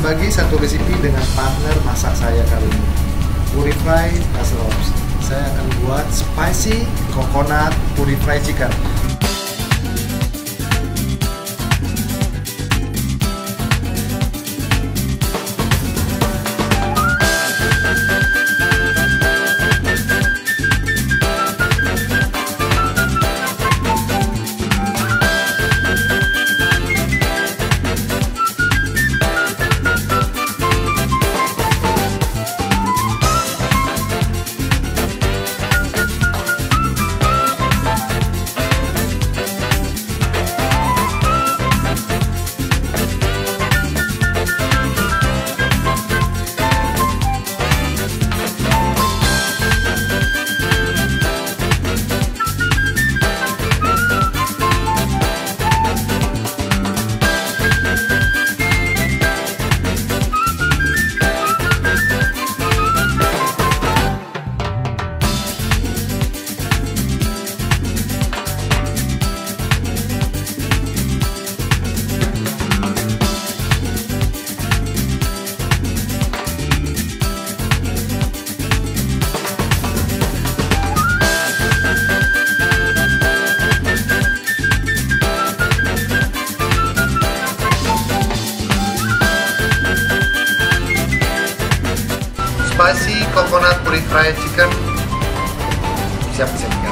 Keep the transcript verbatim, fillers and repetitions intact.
berbagi satu resipi dengan partner masak saya kali ini, Puri Fry Castle House. Saya akan buat spicy coconut puri fry chicken. Spicy coconut puri fry chicken siap siap.